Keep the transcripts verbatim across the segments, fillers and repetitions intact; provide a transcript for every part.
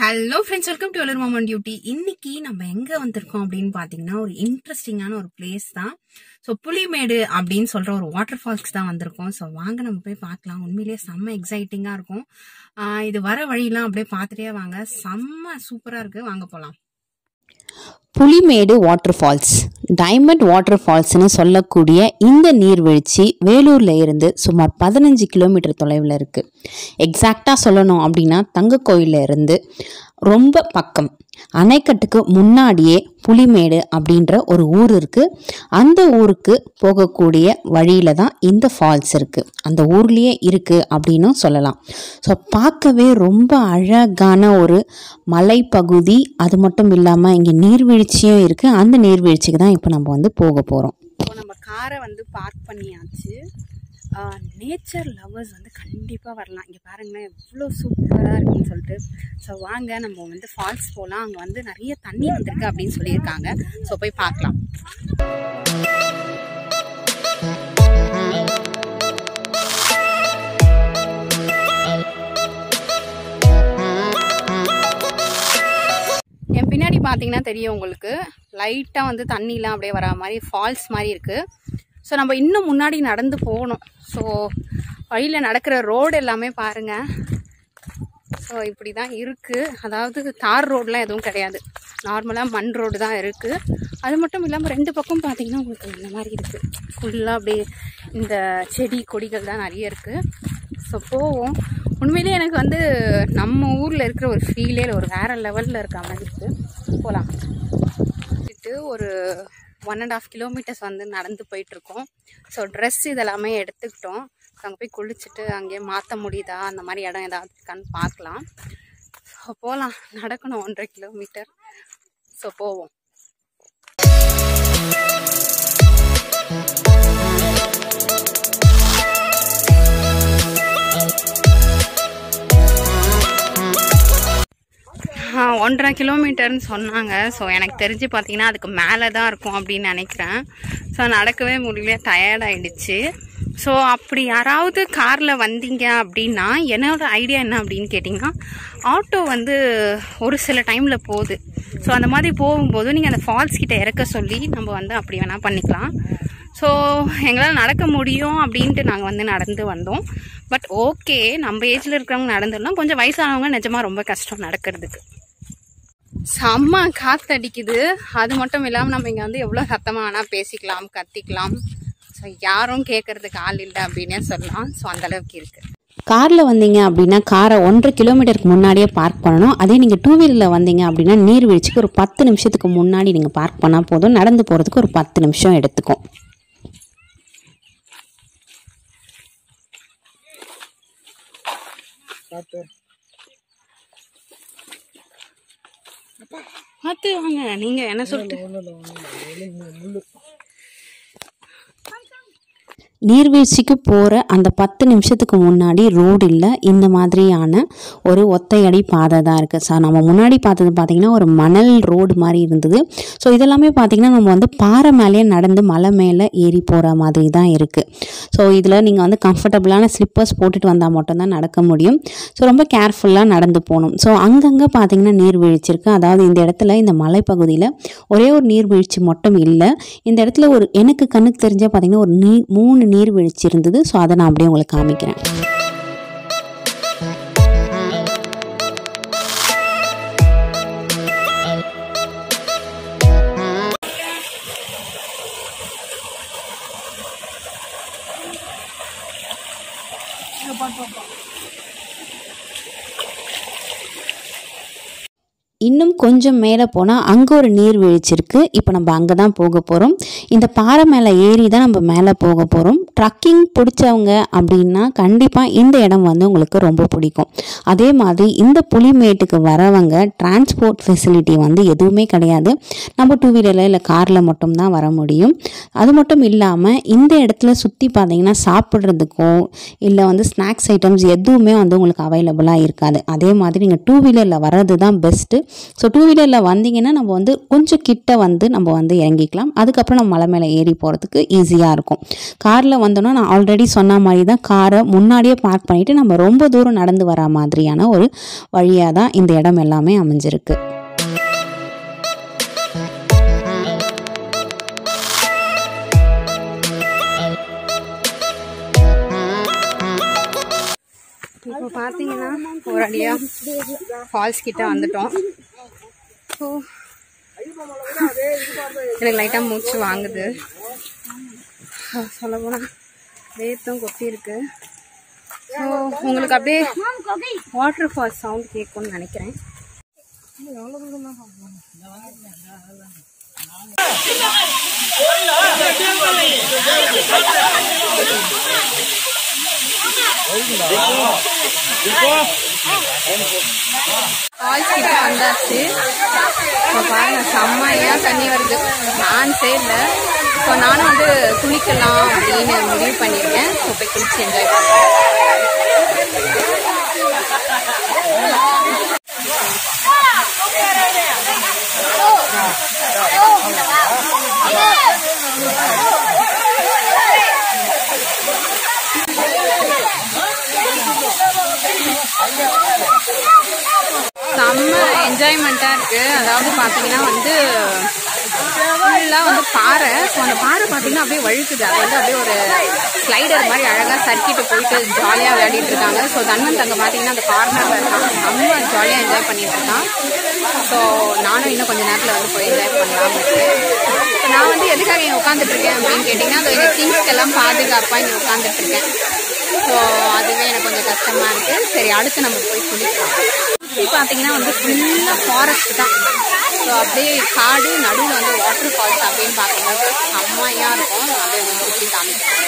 Hello friends, welcome to velloremomonduty. இன்னைக்கு நம்ம எங்க வந்திருக்கோம் அப்படினு பாத்தீங்கன்னா ஒரு இன்ட்ரஸ்டிங்கான ஒரு பிளேஸ் தான். சோ புலிமேடு அப்படினு சொல்ற ஒரு வாட்டர் ஃபால்ஸ் தான் வந்திருக்கோம். சோ வாங்க நம்ம போய் பார்க்கலாம். உண்மையிலேயே செம்ம எக்ஸைட்டிங்கா இருக்கும். இது வர வழியெல்லாம் அப்படியே பார்த்துட்டே வாங்க. செம்ம சூப்பரா இருக்கு. வாங்க போலாம். புலிமேடு வாட்டர்ஃபால்ஸ் டைமண்ட் வாட்டர்ஃபால்ஸ்னு சொல்லக்கூடிய இந்த நீர்வீழ்ச்சி வேலூர்ல இருந்து சுமார் பதினஞ்சு கிலோமீட்டர் தொலைவில் இருக்கு. எக்ஸாக்டா சொல்லணும் அப்படின்னா தங்கக்கோயில இருந்து ரொம்ப பக்கம். அணைக்கட்டுக்கு முன்னாடியே புலிமேடு அப்படின்ற ஒரு ஊர் இருக்கு. அந்த ஊருக்கு போகக்கூடிய வழியில தான் இந்த ஃபால்ஸ் இருக்கு. அந்த ஊர்லயே இருக்கு அப்படின்னு சொல்லலாம். ஸோ பார்க்கவே ரொம்ப அழகான ஒரு மலைப்பகுதி. அது மட்டும் இல்லாம இங்க நீர்வீழ்ச்சியும் இருக்கு. அந்த நீர்வீழ்ச்சிக்கு தான் இப்போ நம்ம வந்து போக போறோம். இப்போ நம்ம காரை வந்து பார்க் பண்ணியாச்சு. நேச்சர் லவ்வர்ஸ் வந்து கண்டிப்பாக வரலாம். இங்கே பாருங்களேன் எவ்வளோ சூப்பராக இருக்குன்னு சொல்லிட்டு. ஸோ வாங்க நம்ம வந்து ஃபால்ஸ் போகலாம். அங்கே வந்து நிறைய தண்ணி வந்திருக்கு அப்படின்னு சொல்லியிருக்காங்க. ஸோ போய் பார்க்கலாம். என் பின்னாடி பார்த்தீங்கன்னா தெரியும் உங்களுக்கு, லைட்டாக வந்து தண்ணிலாம் அப்படியே வர மாதிரி ஃபால்ஸ் மாதிரி இருக்குது. ஸோ நம்ம இன்னும் முன்னாடி நடந்து போகணும். ஸோ வழியில் நடக்கிற ரோடு எல்லாமே பாருங்கள். ஸோ இப்படி தான் இருக்குது. அதாவது தார் ரோடெலாம் எதுவும் கிடையாது. நார்மலாக மண் ரோடு தான் இருக்குது. அது மட்டும் இல்லாமல் ரெண்டு பக்கம் பார்த்திங்கன்னா உங்களுக்கு இந்த மாதிரி இருக்குது. ஃபுல்லாக அப்படியே இந்த செடி கொடிகள் தான் நிறைய இருக்குது. ஸோ போவோம். உண்மையிலே எனக்கு வந்து நம்ம ஊரில் இருக்கிற ஒரு ஃபீலே ஒரு வேறு லெவலில் இருக்க மாதிரி இருக்குது. போகலாம். ஒரு ஒன் அண்ட் ஆஃப் கிலோமீட்டர்ஸ் வந்து நடந்து போயிட்டுருக்கோம். ஸோ ட்ரெஸ் இதெல்லாமே எடுத்துக்கிட்டோம். ஸோ அங்கே போய் குளிச்சுட்டு அங்கேயே மாற்ற முடியுதா, அந்த மாதிரி இடம் ஏதாவது இருக்கான்னு பார்க்கலாம். ஸோ போகலாம். நடக்கணும் ஒன்றரை கிலோமீட்டர். ஸோ போவோம். ஒன்றரை கிலோமீட்டர்னு சொன்னாங்க. ஸோ எனக்கு தெரிஞ்சு பார்த்தீங்கன்னா அதுக்கு மேலே தான் இருக்கும் அப்படின்னு நினைக்கிறேன். ஸோ நடக்கவே முடியல, டயர்ட் ஆகிடுச்சு. ஸோ அப்படி யாராவது காரில் வந்தீங்க அப்படின்னா என்னோட ஐடியா என்ன அப்படின்னு கேட்டிங்கன்னா, ஆட்டோ வந்து ஒரு சில டைமில் போகுது. ஸோ அந்த மாதிரி போகும்போது நீங்கள் அந்த ஃபால்ஸ் கிட்ட இறக்க சொல்லி நம்ம வந்து அப்படி வேணால் பண்ணிக்கலாம். ஸோ எங்களால் நடக்க முடியும் அப்படின்ட்டு நாங்கள் வந்து நடந்து வந்தோம். பட் ஓகே, நம்ம ஏஜில் இருக்கிறவங்க நடந்துடலாம். கொஞ்சம் வயசானவங்க நிஜமாக ரொம்ப கஷ்டம் நடக்கிறதுக்கு. செம்ம காத்தடிக்குது. அது மட்டும் இல்லாமல் நம்ம இங்கே வந்து எவ்வளோ சத்தமாக வேணால் பேசிக்கலாம், கத்திக்கலாம். ஸோ யாரும் கேட்கறதுக்கு ஆள் இல்லை அப்படின்னே சொல்லலாம். ஸோ அந்தளவுக்கு இருக்குது. காரில் வந்தீங்க அப்படின்னா காரை ஒன்றரை கிலோமீட்டருக்கு முன்னாடியே பார்க் பண்ணணும். அதே நீங்கள் டூ வீலரில் வந்தீங்க அப்படின்னா நீர்வீழ்ச்சிக்கு ஒரு பத்து நிமிஷத்துக்கு முன்னாடி நீங்கள் பார்க் பண்ணால் போதும். நடந்து போகிறதுக்கு ஒரு பத்து நிமிஷம் எடுத்துக்கும். பார்த்து வாங்க. நீங்க என்ன சொல்லிட்டு நீர்வீழ்ச்சிக்கு போகிற அந்த பத்து நிமிஷத்துக்கு முன்னாடி ரோடு இல்லை, இந்த மாதிரியான ஒரு ஒத்தையடி பாதை தான் இருக்குது. ஸோ நம்ம முன்னாடி பார்த்தது பார்த்திங்கன்னா ஒரு மணல் ரோடு மாதிரி இருந்தது. ஸோ இதெல்லாமே பார்த்திங்கன்னா நம்ம வந்து பாறை மேலேயே நடந்து மலை மேலே ஏறி போகிற மாதிரி தான் இருக்குது. ஸோ இதில் நீங்கள் வந்து கம்ஃபர்டபுளான ஸ்லிப்பர்ஸ் போட்டுட்டு வந்தால் மட்டும்தான் நடக்க முடியும். ஸோ ரொம்ப கேர்ஃபுல்லாக நடந்து போகணும். ஸோ அங்கங்கே பார்த்திங்கன்னா நீர்வீழ்ச்சி இருக்குது. அதாவது இந்த இடத்துல இந்த மலைப்பகுதியில் ஒரே ஒரு நீர்வீழ்ச்சி மட்டும் இல்லை. இந்த இடத்துல ஒரு எனக்கு கண்ணுக்கு தெரிஞ்சால் பார்த்திங்கன்னா ஒரு நீ மூணு நீர்வீழ்ச்சி இருந்தது. ஸோ அதை நான் அப்படியே உங்களுக்கு காமிக்கிறேன். இன்னும் கொஞ்சம் மேலே போனால் அங்கே ஒரு நீர்வீழ்ச்சி இருக்குது. இப்போ நம்ம அங்கே தான் போக போகிறோம். இந்த பாறை மேலே ஏறி தான் நம்ம மேலே போக போகிறோம். ட்ரக்கிங் பிடிச்சவங்க அப்படின்னா கண்டிப்பாக இந்த இடம் வந்து உங்களுக்கு ரொம்ப பிடிக்கும். அதே மாதிரி இந்த புலிமேட்டுக்கு வரவங்க டிரான்ஸ்போர்ட் ஃபெசிலிட்டி வந்து எதுவுமே கிடையாது. நம்ம டூ வீலரில் இல்லை காரில் மட்டும்தான் வர முடியும். அது மட்டும் இல்லாமல் இந்த இடத்துல சுற்றி பார்த்தீங்கன்னா சாப்பிட்றதுக்கோ இல்லை வந்து ஸ்நாக்ஸ் ஐட்டம்ஸ் எதுவுமே வந்து உங்களுக்கு அவைலபிளாக இருக்காது. அதே மாதிரி நீங்கள் டூ வீலரில் வர்றது தான் பெஸ்ட்டு. ஸோ டூ வீலரில் வந்தீங்கன்னா நம்ம வந்து கொஞ்சம் கிட்ட வந்து நம்ம வந்து இறங்கிக்கலாம். அதுக்கப்புறம் நம்ம மலை மேலே ஏறி போகிறதுக்கு ஈஸியாக இருக்கும். காரில் வந்தோன்னா நான் ஆல்ரெடி சொன்ன மாதிரி தான் காரை முன்னாடியே பார்க் பண்ணிவிட்டு நம்ம ரொம்ப தூரம் நடந்து வர மாதிரியான ஒரு வழியாக தான் இந்த இடம் எல்லாமே அமைஞ்சிருக்கு. இப்போ பார்த்தீங்கன்னா ஒரு அடியாக ஃபால்ஸ் கிட்ட வந்துட்டோம். ஸோ எனக்கு லைட்டாக மூச்சு வாங்குது. சொல்ல போனால் வேர்த்தும் கொட்டி இருக்கு. ஸோ உங்களுக்கு அப்படியே வாட்டர் ஃபால்ஸ் சவுண்ட் கேட்கும்னு நினைக்கிறேன். ஃபால்ஸ் கிட்ட வந்தாச்சு. இப்போ பாருங்க செம்மையா தண்ணி வருது. சான்ஸே இல்லை. ஸோ நானும் வந்து குளிக்கலாம் அப்படின்னு முடிவு பண்ணியிருக்கேன். ஸோ போய் குளிச்சு என்ஜாய் பண்ணுறேன். செம்ம என்ஜாய்மெண்ட்டாக இருக்குது. அதாவது பார்த்தீங்கன்னா வந்து ஃபுல்லாக வந்து பாறை. ஸோ அந்த பாறை பார்த்தீங்கன்னா அப்படியே வழுக்குது. அது வந்து அப்படியே ஒரு ஸ்லைடர் மாதிரி அழகாக சர்க்கிட்டு போயிட்டு ஜாலியாக விளையாடிட்டு இருக்காங்க. ஸோ தன்வந்த் அங்கே பார்த்தீங்கன்னா அந்த கார்னரில் இருக்கான். செம்ம ஜாலியாக என்ஜாய் பண்ணிட்டு இருக்கான். ஸோ நானும் இன்னும் கொஞ்சம் நேரத்தில் வந்து போய் என்ஜாய் பண்ணலாம். இப்போ நான் வந்து எதுக்காக இங்கே உட்காந்துட்டு இருக்கேன் அப்படின்னு கேட்டிங்கன்னா அது எங்கள் திங்ஸ்க்கெல்லாம் பாதுகாப்பாக இங்கே உட்காந்துட்டு இருக்கேன். ஸோ அதுவே எனக்கு கொஞ்சம் கஷ்டமாக இருக்குது. சரி அடுத்து நம்ம போய் குளிக்கலாம். சுற்றி பார்த்தீங்கன்னா வந்து ஃபுல்லாக ஃபாரஸ்ட் தான். ஸோ அப்படியே காடு நடுவில் வந்து வாட்டர் ஃபால்ஸ் அப்படின்னு பார்க்கும்போது செம்மையாக இருக்கும். அப்படியே வந்து சுற்றி காமிக்கிறேன்.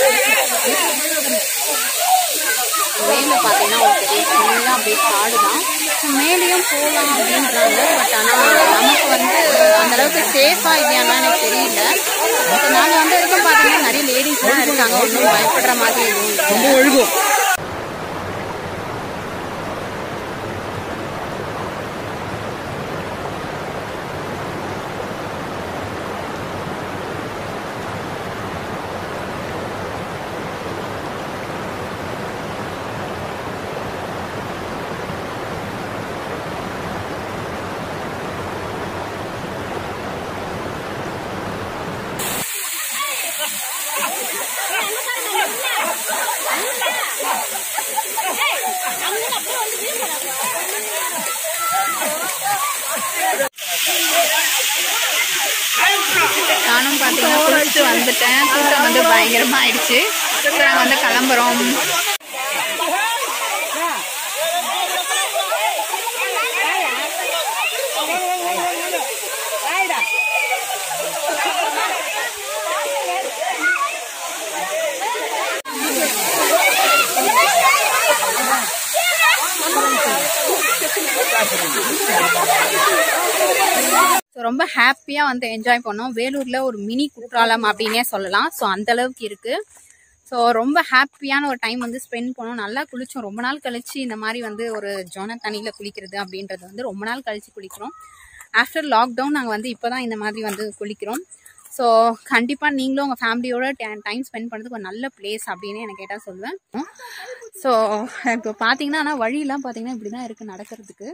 மேலே பார்த்தீங்கன்னா ஒரு பெரிய ஃபுல்லாக அப்படியே காடு தான். மேலேயும் போகலாம் அப்படின்றாங்க. பட் ஆனால் நமக்கு வந்து அந்தளவுக்கு சேஃபாக இல்லையானா எனக்கு தெரியல. ஸோ நாங்கள் வந்து வரைக்கும் பார்த்தீங்கன்னா நிறைய லேடிஸ்லாம் இருக்காங்க. ஒன்றும் பயப்படுற மாதிரி எதுவும் இல்லை. நானும் பார்த்தீங்கன்னா குளிச்சுட்டு வந்துட்டேன். கூட்டம் வந்து பயங்கரமாக ஆயிடுச்சு. நாங்கள் வந்து கிளம்புறோம். ரொம்ப ஹாப்பியா வந்து என்ஜாய் பண்ணோம். வேலூர்ல ஒரு மினி குற்றாலம் அப்படின்னே சொல்லலாம். ஸோ அந்த அளவுக்கு இருக்கு. ஸோ ரொம்ப ஹாப்பியான ஒரு டைம் வந்து ஸ்பெண்ட் பண்ணோம். நல்லா குளிச்சோம். ரொம்ப நாள் கழிச்சு இந்த மாதிரி வந்து ஒரு ஜோன தண்ணியில குளிக்கிறது அப்படின்றது வந்து ரொம்ப நாள் கழிச்சு குளிக்கிறோம். ஆஃப்டர் லாக்டவுன் நாங்கள் வந்து இப்போதான் இந்த மாதிரி வந்து குளிக்கிறோம். ஸோ கண்டிப்பாக நீங்களும் உங்கள் ஃபேமிலியோட டைம் ஸ்பெண்ட் பண்ணுறதுக்கு ஒரு நல்ல பிளேஸ் அப்படின்னு எனக்கு கேட்டால் சொல்லுவேன். ஸோ இப்போ பார்த்தீங்கன்னா ஆனால் வழியெல்லாம் பார்த்தீங்கன்னா இப்படி தான் இருக்குது நடக்கிறதுக்கு.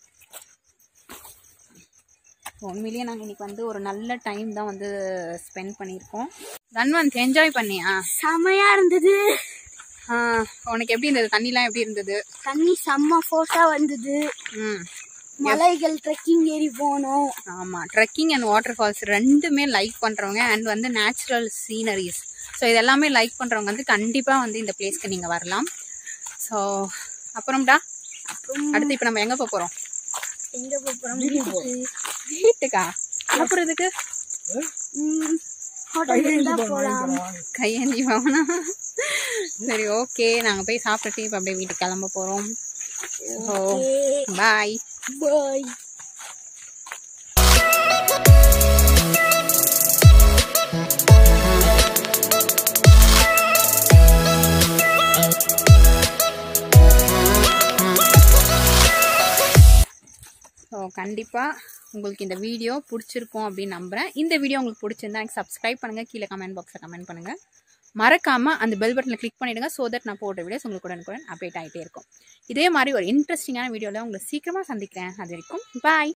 உண்மையிலேயே நாங்கள் இன்னைக்கு வந்து ஒரு நல்ல டைம் தான் வந்து ஸ்பெண்ட் பண்ணியிருக்கோம். தன்வந்த் என்ஜாய் பண்ணியா? செமையா இருந்தது. உனக்கு எப்படி இருந்தது? தண்ணிலாம் எப்படி இருந்தது? தண்ணி செம்ம ஃபோர்ஸா வந்தது. ம் மலைகள் ட்ரெக்கிங் ஏறி போனோம். ஆமா, ட்ரெக்கிங் அண்ட் வாட்டர் ஃபால்ஸ் ரெண்டுமே லைக் பண்றவங்க அண்ட் வந்து நேச்சுரல் சீனரிஸ், ஸோ இதெல்லாமே லைக் பண்றவங்க வந்து கண்டிப்பா வந்து இந்த பிளேஸ்க்கு நீங்க வரலாம். ஸோ அப்புறம்டா அப்புறம் அடுத்து இப்போ நம்ம எங்க போக போறோம்? எங்க போறோம்? வீட்டுக்கு. வீட்டுக்கா? அப்புறம் இதுக்கு ஹோட்டலுக்கு தான் போலாம். கையேந்தி வாங்கினா சரி, ஓகே. நாங்க போய் சாப்பிட்டுட்டு இப்போ அப்படியே வீட்டுக்கு கிளம்ப போறோம். ஸோ பாய் பாய். ஸோ கண்டிப்பாக உங்களுக்கு இந்த வீடியோ பிடிச்சிருக்கும் அப்படின்னு நம்புகிறேன். இந்த வீடியோ உங்களுக்கு பிடிச்சிருந்தா எனக்கு சப்ஸ்கிரைப் பண்ணுங்கள், கீழே கமெண்ட் பாக்ஸில் கமெண்ட் பண்ணுங்கள். மறக்காமல் அந்த பெல் பட்டனை கிளிக் பண்ணிவிடுங்க. ஸோ தட் நான் போடுற வீடியோஸ் உங்களுக்கு உடனுக்குடன் அப்டேட் ஆகிட்டே இருக்கும். இதே மாதிரி ஒரு இன்ட்ரெஸ்டிங்கான வீடியோவில் உங்களை சீக்கிரமாக சந்திக்கிறேன். அது வரைக்கும் பாய்.